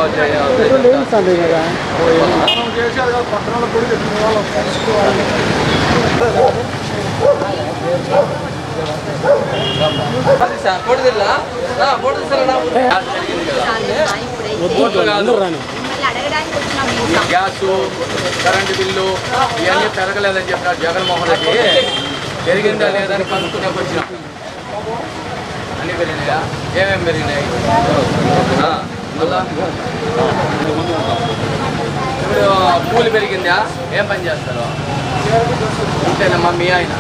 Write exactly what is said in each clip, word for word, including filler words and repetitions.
Gas current bill ఇవన్నీ పెరగలేదని చెప్పినారు జగన్మోహన్ రెడ్డి. పెరిగిందా లేదా అని కనుక్కునేకి వచ్చినాం. అన్నీ పెరిగినాయా? ఏమేమి పెరిగినాయి? మళ్ళా ఇప్పుడు కూలి పెరిగిందా? ఏం పని చేస్తారు? ఇంతేనమ్మా మీ ఆయన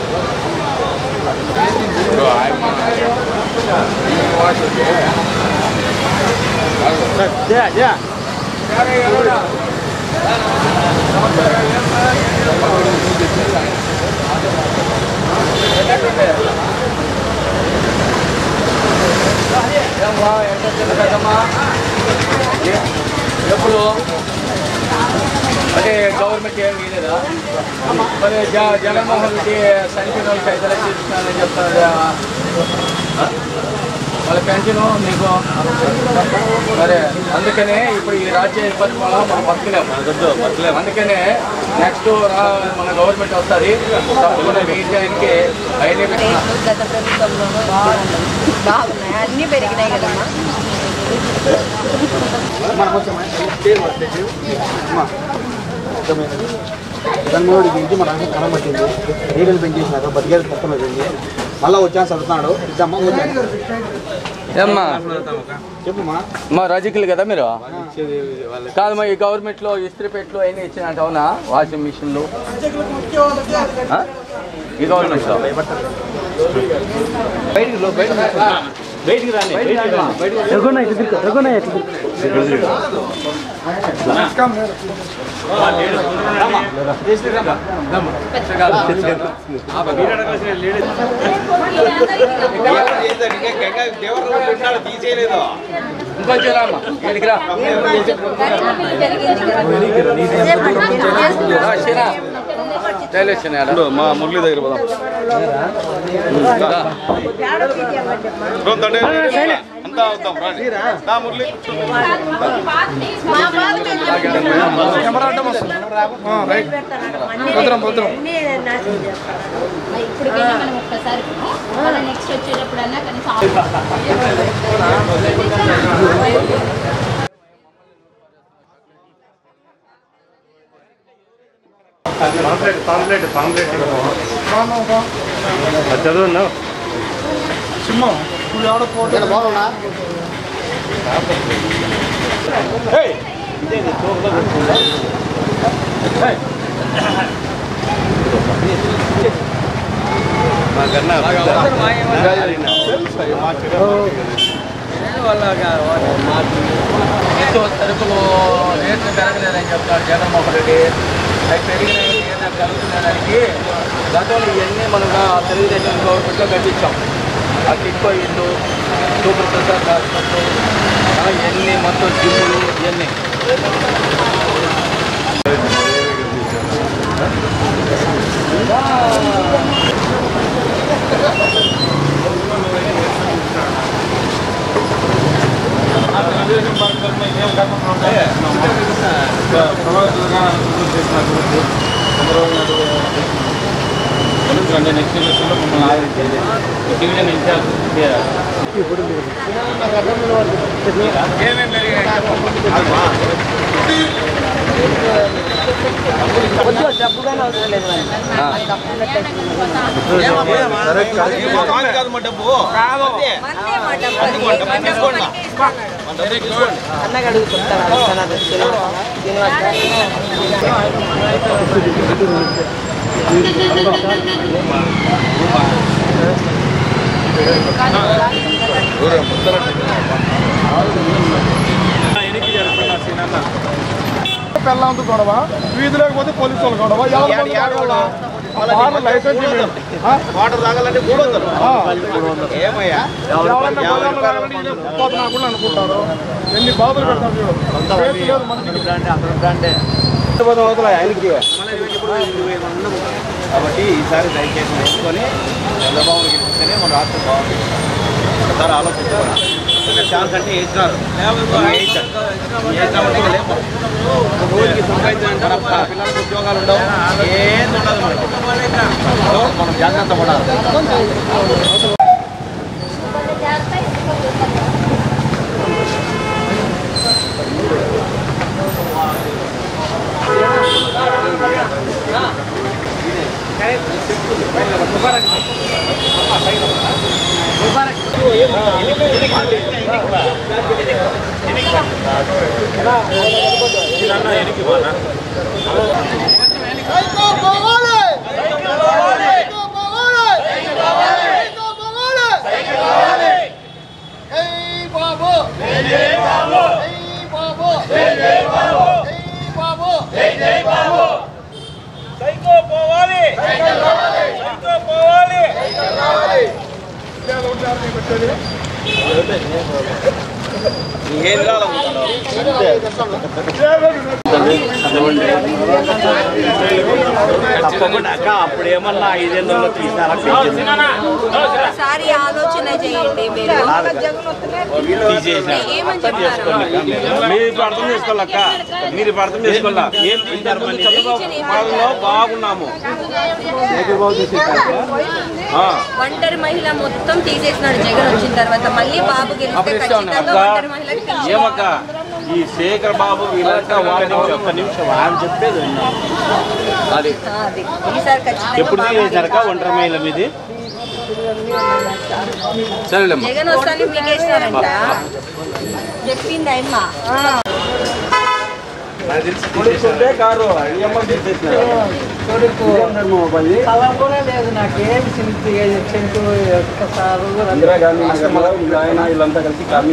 ఎప్పుడు అంటే గవర్నమెంట్ ఏం లేదా? మరి జగన్మోహన్ రెడ్డి సంఖ్య వాళ్ళకి ఐదు లక్షలు ఇస్తున్నానని చెప్తారు. వాళ్ళ పెన్షన్ నీకు సరే. అందుకనే ఇప్పుడు ఈ రాజ్య పరిపాలన మనం బతకలేము. అందుకనే నెక్స్ట్ మన గవర్నమెంట్ వస్తుంది. తప్పకుండా వేయడానికి అయినా గత ప్రభుత్వంలోనూ బాగున్నాయి, అన్నీ పెరిగినాయి కదమ్మా. జగన్మోహన్ రెడ్డి గురించి మన కలం పట్టింది. రేట్లు పెంచేసినాక బతికేది కష్టం అయిపోయింది. మళ్ళీ వచ్చాను చదువుతున్నాడు. ఏమ్మా చెప్పుమా మా రాజకీయాలు కదా మీరు కాదు. మా ఈ గవర్నమెంట్లో ఇస్త్రీపేటలు అయినా ఇచ్చినట్టు అవునా? వాషింగ్ మిషన్లు ఈ గవర్నమెంట్లో బయటికి రాని తీసేయలేదు. ఇంకొంచెం రామ్మా ఇక్కడికి రా. మా మురళి దగ్గర పోదాం. అంతా అవుతాం మురళి. నెక్స్ట్ వచ్చేటప్పుడన్నా కనీసం చదువు సింహం ఇప్పుడు ఎవడ పోటీ బాగున్నా సరుకులు రేట్లు పెరగలేదని చెప్తారు జగన్మోహన్ రెడ్డి. అవి పెరిగినాయి ఏదైనా కలుగుతున్నదానికి గతంలో ఇవన్నీ మనం తెలుగుదేశం గవర్నమెంట్లో కట్టించాం. ఆ టిక్కో ఇల్లు, సూపర్ ప్రసాద్ హాస్పిటల్, ఇవన్నీ మొత్తం జిమ్ములు ఇవన్నీ నెక్స్ట్ ఎలక్షన్లో మమ్మల్ని ఆదరించేది డివిజన్ ఇన్ఛార్జ్ ఏమేమి డబ్బుగానే అవసరం లేదు. అన్నగా అడుగుతుంటారు. పెళ్ళంతా గొడవ, వీధి లేకపోతే పోలీసు వాళ్ళు గొడవ. లైసెన్స్ వాటర్ తాగాలంటే మూడు వందలు ఏమయ్యా అనుకుంటారు. ఎన్ని బాధలు పెడతారు ఆయనకి. కాబట్టి ఈసారి దయచేసి నేర్చుకొని చంద్రబాబు గెలిస్తేనే మన రాష్ట్రం బాగుంటుంది. ఒకసారి ఆలోచించాలి. ఛాన్స్ అంటే వేసినారు రోజుకి సంపాదించాలంటారు పిల్లలకు ఉద్యోగాలు ఉండవు, ఏం ఉండదు మనకి. మనం జాగ్రత్త పడాలి. తప్పకుండా అక్క అప్పుడు ఏమన్నా ఐదేళ్ళలో తీసారా ఒకసారి ఆలోచన చేయండి మీరు. ఏమని చెప్తారు? మీరు ఇప్పుడు అర్థం చేసుకోవాలక్క, మీరు ఇప్పుడు అర్థం చేసుకోవాలా. ఏం తీశారు మళ్ళీ? పాలనలో బాగున్నాము. ఒంటరి మహిళ మొత్తం తీసేసినాడు జగన్ వచ్చిన తర్వాత. మళ్ళీ బాబు గెలిస్తే ఖచ్చితంగా ఒంటరి మహిళకి ఏమక్క ఈ శేఖర్ బాబు వీళ్ళంతా వాళ్ళ ఒక్క నిమిషం ఆయన చెప్పేది అది ఈసారి ఖచ్చితంగా ఎప్పుడు తీసేశారక్క ఒంటరి మహిళ మీది? సరేలేమ్మా, జగన్ వస్తాను మీకేసినారంట చెప్పింది అమ్మ. కారు అయ్యమ్మ తీసేసినారు. ఇందిరాగాంధీ ఆయన వీళ్ళంతా కలిసి కాలనీ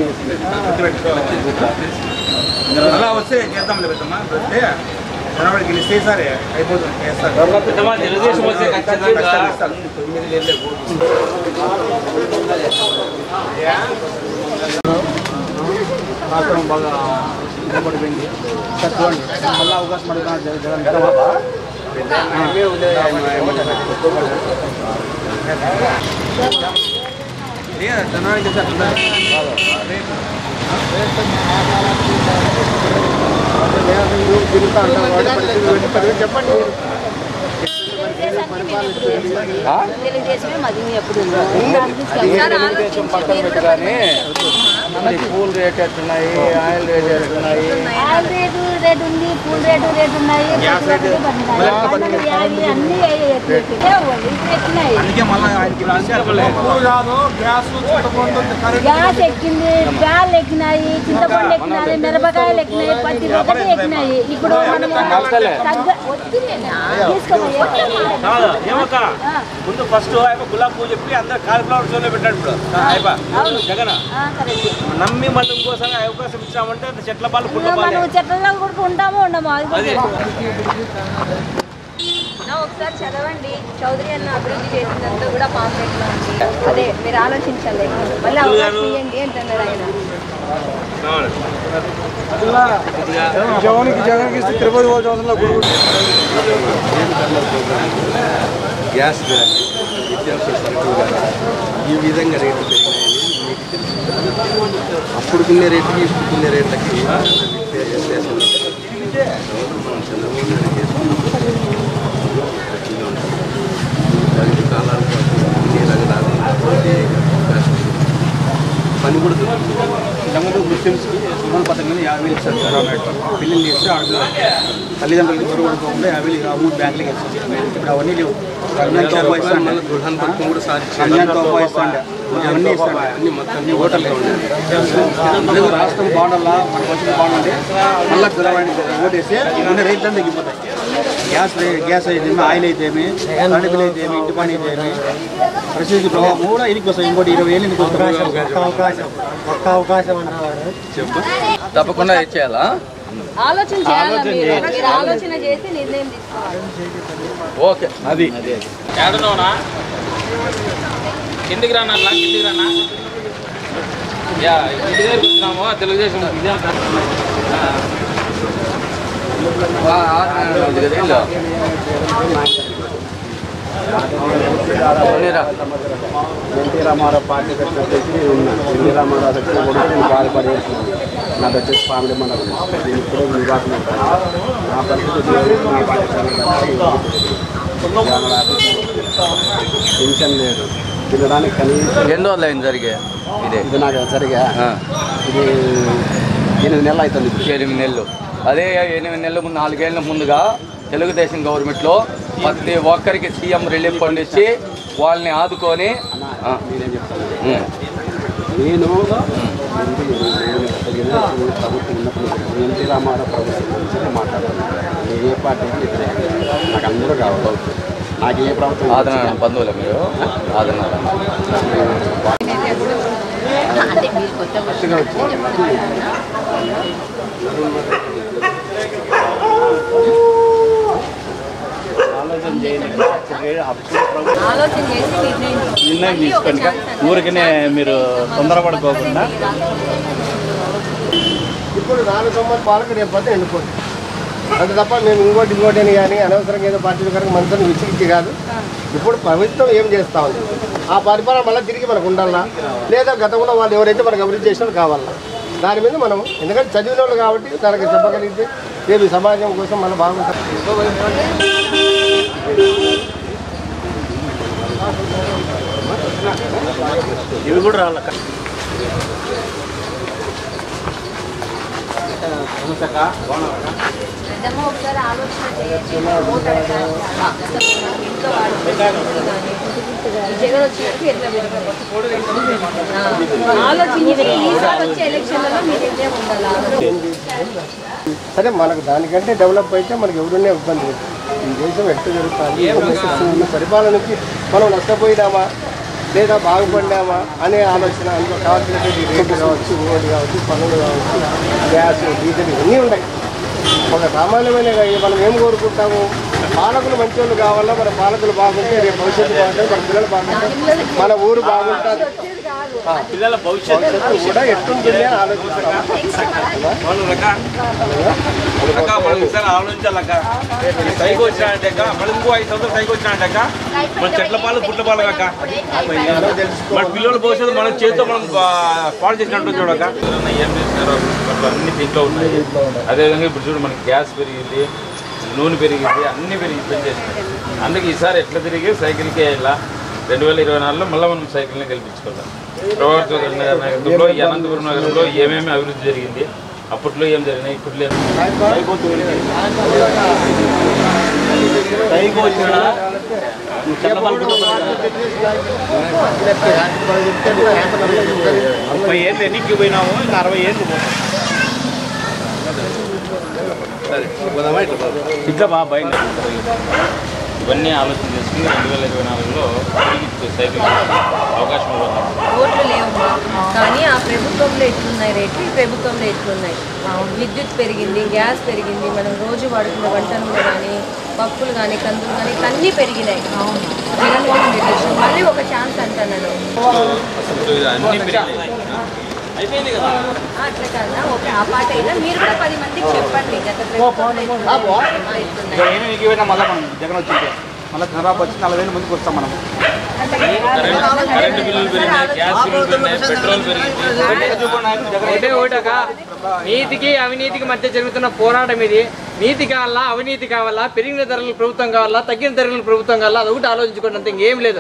అలా వస్తే చేద్దాంలే పెద్దమ్మా. వస్తే జనవరికి గెలిస్తే సరే అయిపోతుంది, చేస్తారు. తెలుగుదేశం వస్తే ఖచ్చితంగా రాష్ట్రం బాగా పడిపోయింది. చూడండి మళ్ళీ అవకాశం అడుగుతున్నారు జగన్ జనానికి చెప్పండి. తెలుగుదేశమే మది ఎప్పుడు పక్కన పెట్టుగానే పూల్ రేట్ ఎట్టున్నాయి, ఆయిల్ రేట్ ఎట్టున్నాయి, ఆయిల్ రేటు రేటు ఉంది, పూల్ రేటు రేటు ఉన్నాయి, గ్యాస్ రేటు అన్ని గ్యాస్ ఎక్కింది, బ్యాల్ ఎక్కినాయి, చింతపండు ఎక్కినాయి, మిరపకాయలు ఎక్కినాయి, ప్రతి ఒక్కటి ఎక్కినాయి. ఇప్పుడు మనం ఏమక్క ముందు ఫస్ట్ గులాబ్ పూజ చెప్పి అందరు కాలిఫ్లవర్ షోలో పెట్టాడు. ఇప్పుడు జగన్ నమ్మి మళ్ళీ ఇంకోసారి అవకాశం ఇచ్చామంటే చెట్ల బాలు మనం చెట్లలో కూడా ఉంటామో ఉండమో అది ఒకసారి చదవండి. చౌదరి అన్న అభివృద్ధి చేసినంతా కూడా పాంప్లెట్ లో ఉంది. అదే మీరు ఆలోచించాలి. మళ్ళీ అవకాశం ఇవ్వండి అంటున్నారు ఆయన. జగన్కి జగన్కి ఇస్తే తిరుపతి పోవాల్సిన అవసరం లేదు. గ్యాస్ కానీ నిత్యావసర సరుకులు కానీ ఈ విధంగా రేట్లు పెరిగినాయని మీకు తెలుసు. అప్పుడుకునే రేట్లకి ఇప్పుడుకునే రేట్లకి వ్యత్యాసం మనం చంద్రబాబు నాయుడు చేసుకున్నాం. దానికి కాలాల పాటు అన్ని రంగాలు పని కూడా ఇంతకుముందు ముస్లిమ్స్కి సుమన్ పథకం మీద యాభై వేలు ఇస్తారు చంద్రబాబు పెళ్ళిళ్ళు చేస్తే ఆడపిల్ల తల్లిదండ్రులకి బరువు పడుకోకుండా యాభై వేలు అమౌంట్ బ్యాంకులకి ఇస్తారు. ఇప్పుడు అవన్నీ లేవు. రంజాన్ తోపా ఇస్తాండి, గృహాన్ పథకం కూడా సాధించారు. రంజాన్ తోపా ఇస్తాండి, అవన్నీ ఇస్తాండి. అన్ని మొత్తం ఓటర్లు లేదు. రాష్ట్రం బాగుండాలా, మన వచ్చిన బాగుంటే మళ్ళీ పిల్లవాడిని ఓటేస్తే ఇవన్నీ రైతులు తగ్గిపోతాయి. గ్యాస్ గ్యాస్ అయితేమి, ఆయిల్ అయితేమి, కరెంట్ బిల్ అయితేమి, ఇంటి పని అయితేమి, పరిస్థితి ప్రభావం కూడా ఇనికి వస్తాయి. ఇంకోటి ఇరవై ఏళ్ళు ఇంటికి వస్తాయి. అవకాశం ఒక్క అవకాశం అంటారు. చెప్పు తప్పకుండా ఇచ్చేయాలా? ఆలోచన చేయాలా? మీరు మీరు ఆలోచన చేసి నిర్ణయం తీసుకోవాలి. ఓకే, అది ఏడనోనా కిందికి రానా కిందికి రానా యా ఇంటి దగ్గరికి వచ్చినాము. తెలుగుదేశం ఎన్టీ రామారావు పార్టీ వచ్చేసి ఎన్టీ రామారావు వచ్చిన కూడా నేను బాధపడి నాకు వచ్చేసి ఫ్యామిలీ మండలం నేను ఇప్పుడు నివాసం ఉంటాను. నా పరిస్థితి నా పెన్షన్ లేదు, తినడానికి కనీసం ఎన్ని రోజులు అయింది జరిగే ఇదే ఇది నాకు సరిగా ఇది ఎనిమిది నెలలు అవుతుంది. ఎనిమిది నెలలు అదే ఎనిమిది నెలల ముందు నాలుగేళ్ల ముందుగా తెలుగుదేశం గవర్నమెంట్లో ప్రతి ఒక్కరికి సీఎం రిలీఫ్ ఫండ్ ఇచ్చి వాళ్ళని ఆదుకొని నేనేం చెప్తాను, నేను ప్రభుత్వం ఉన్నప్పుడు ఎన్టీ రామారావు ప్రభుత్వం గురించి మాట్లాడుతున్నాను. నేను ఏ పార్టీకి వ్యతిరేకంగా నాకు అందరూ కావాలి. నాకు ఏ ప్రభుత్వం ఆదరణ బంధువులు మీరు ఆదరణ నిర్ణయం తీసుకోండి. ఊరికనే మీరు తొందరపడుకోకుండా ఇప్పుడు నాలుగు సంవత్సరాల పాలకు రేపు పోతే ఎండిపోతుంది. అంత తప్ప మేము ఇంకోటి ఇంకోటి అని కానీ అనవసరంగా ఏదో పార్టీల కనుక మనసుని విసిగిచ్చి కాదు. ఇప్పుడు ప్రభుత్వం ఏం చేస్తా ఉంది, ఆ పరిపాలన మళ్ళీ తిరిగి మనకు ఉండాలా, లేదా గతంలో వాళ్ళు ఎవరైతే మనకు అభివృద్ధి చేసినా కావాలా, దాని మీద మనం ఎందుకంటే చదివిన వాళ్ళు కాబట్టి తనకు చెప్పగలిగితే రేపు సమాజం కోసం మనం బాగుంటాం. ఇవి కూడా రాళ్ళ ఒకసారి ఆలోచన చేయొచ్చు. ఇంట్లో జగన్ వచ్చినట్టు ఎట్లా ఆలోచించి ఈసారి వచ్చే ఎలక్షన్లలో మీరు ఎట్లే ఉండాలి. సరే మనకు దానికంటే డెవలప్ అయితే మనకు ఎవరునే ఇబ్బంది లేదు. ఈ దేశం ఎట్లా జరుగుతుంది, పరిపాలనకి మనం నష్టపోయినామా లేదా బాగుపడినామా అనే ఆలోచన అందులో కావాల్సినటువంటి రేట్లు కావచ్చు, ఓడి కావచ్చు, పనులు కావచ్చు, గ్యాస్, డీజిల్ ఇవన్నీ ఉన్నాయి. ఒక సామాన్యమైన మనం ఏం కోరుకుంటాము, పాలకులు మంచి వాళ్ళు కావాలా, మన పాలకులు బాగుంటే రేపు భవిష్యత్తు బాగుంటుంది, మన పిల్లలు బాగుంటారు, మన ఊరు బాగుంటుంది, పిల్లల భవిష్యత్తు కూడా ఎట్టుంటుంది అని ఆలోచిస్తాం. ఆలోచించాలక్క సైకి వచ్చినాడంటే మళ్ళీ ఇంకో ఐదు సంవత్సరాలు సైకి వచ్చినాడంట మన చెట్ల పాలు పుట్ల పాలు కాక మన పిల్లల భవిష్యత్తు మనం చేతితో మనం పాడు చేసినట్టు చూడక ఏం చేసినారు అన్ని దీంట్లో ఉన్నాయి. అదేవిధంగా ఇప్పుడు చూడు మనకి గ్యాస్ పెరిగింది, నూనె పెరిగింది, అన్ని పెరిగి పెంచేసినాయి. అందుకే ఈసారి ఎట్లా తిరిగి సైకిల్కే ఇలా రెండు వేల ఇరవై నాలుగులో మళ్ళీ మనం సైకిల్ని గెలిపించుకోవాలి. ప్రభాకర్ చౌదరి నగర్ నగరంలో ఈ అనంతపురం నగరంలో ఏమేమి అభివృద్ధి జరిగింది, అప్పట్లో ఏం జరిగినాయి, ఇప్పుడు లేదు. ముప్పై ఏళ్ళు ఎన్నికి పోయినాము, ఇంకా అరవై ఏళ్ళు ఇట్లా బాగా బయట ఇవన్నీ ఆలోచన చేసుకుని రెండు వేల ఇరవై నాలుగులో తిరిగి సైకిల్ అవకాశం ఇవ్వాలి. ఓట్లు లేవమ్మా, కానీ ఆ ప్రభుత్వంలో ఎట్లున్నాయి రేట్లు, ఈ ప్రభుత్వంలో ఎట్లున్నాయి. విద్యుత్ పెరిగింది, గ్యాస్ పెరిగింది, మనం రోజు వాడుకున్న వంట నూనె కానీ, పప్పులు కానీ, కందులు కానీ ఇట్లా అన్నీ పెరిగినాయి. జగన్మోహన్ రెడ్డి వచ్చిన మళ్ళీ ఒక ఛాన్స్ అంటున్నాను. అన్నీ పెరిగినాయి అయిపోయింది కదా. అట్లా కదా, ఓకే ఆ పాట అయినా మీరు కూడా పది మందికి చెప్పండి. గత ప్రభుత్వంలో మళ్ళీ మనం జగన్ వచ్చింటే మళ్ళీ చంద్రబాబు వచ్చి నలభై వేలు ముందుకు వస్తాం మనం. కరెంటు బిల్లులు పెరిగినాయి, గ్యాస్ బిల్లులు పెరిగినాయి, పెట్రోల్ పెరిగింది. ఒకటే ఒకటక నీతికి అవినీతికి మధ్య జరుగుతున్న పోరాటం ఇది. నీతి కావాలా, అవినీతి కావాలా, పెరిగిన ధరలు ప్రభుత్వం కావాలా, తగ్గిన ధరలు ప్రభుత్వం కావాలా, అది ఒకటి ఆలోచించుకోండి, అంత ఇంకేం లేదు.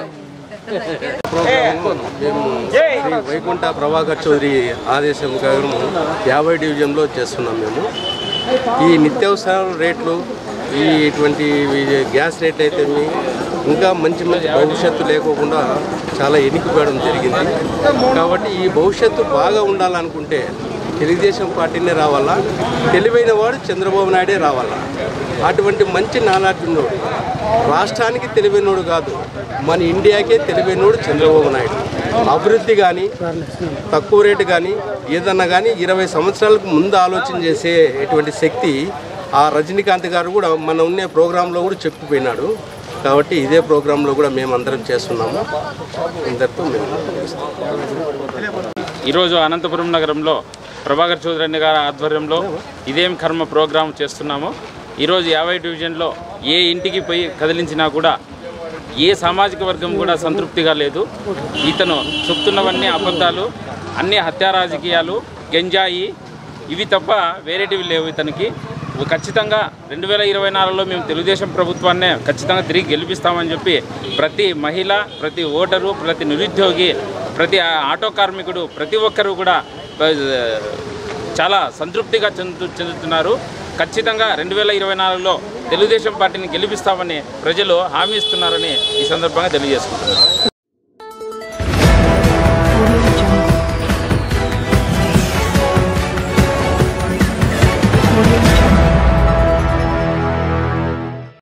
మేము శ్రీ వైకుంఠ ప్రభాకర్ చౌదరి ఆదేశం ప్రకారం యాభై డివిజన్లో చేస్తున్నాం. మేము ఈ నిత్యావసర రేట్లు, ఈ ఇటువంటి గ్యాస్ రేట్లు అయితే ఇంకా మంచి మంచి భవిష్యత్తు లేకోకుండా చాలా ఎన్నికపడడం జరిగింది. కాబట్టి ఈ భవిష్యత్తు బాగా ఉండాలనుకుంటే తెలుగుదేశం పార్టీనే రావాలా, తెలివైన వాడు చంద్రబాబు నాయుడే రావాలా. అటువంటి మంచి నానార్జునుడు, రాష్ట్రానికి తెలివైనోడు కాదు, మన ఇండియాకే తెలివైనోడు చంద్రబాబు నాయుడు. అభివృద్ధి కానీ, తక్కువ రేటు కానీ, ఏదన్నా కానీ ఇరవై సంవత్సరాలకు ముందు ఆలోచన చేసే ఎటువంటి శక్తి ఆ రజనీకాంత్ గారు కూడా మన ఉన్న ప్రోగ్రాంలో కూడా చెప్పిపోయినాడు. కాబట్టి ఇదే ప్రోగ్రాంలో కూడా మేము అందరం చేస్తున్నాము. ఇందరితో మేము ఈరోజు అనంతపురం నగరంలో ప్రభాకర్ చౌదరి గారి ఆధ్వర్యంలో ఇదేం కర్మ ప్రోగ్రాం చేస్తున్నాము. ఈరోజు యాభై డివిజన్లో ఏ ఇంటికి పోయి కదిలించినా కూడా ఏ సామాజిక వర్గం కూడా సంతృప్తిగా లేదు. ఇతను చెప్తున్నవన్నీ అబద్ధాలు, అన్ని హత్యా రాజకీయాలు, గంజాయి, ఇవి తప్ప వేరేటివి లేవు ఇతనికి. ఖచ్చితంగా రెండు వేల ఇరవై నాలుగులో మేము తెలుగుదేశం ప్రభుత్వాన్నే ఖచ్చితంగా తిరిగి గెలిపిస్తామని చెప్పి ప్రతి మహిళ, ప్రతి ఓటరు, ప్రతి నిరుద్యోగి, ప్రతి ఆటో కార్మికుడు, ప్రతి ఒక్కరూ కూడా చాలా సంతృప్తిగా చెందు చెందుతున్నారు. ఖచ్చితంగా రెండు వేల ఇరవై నాలుగులో తెలుగుదేశం పార్టీని గెలిపిస్తామని ప్రజలు హామీ ఇస్తున్నారని ఈ సందర్భంగా తెలియజేసుకుంటున్నారు.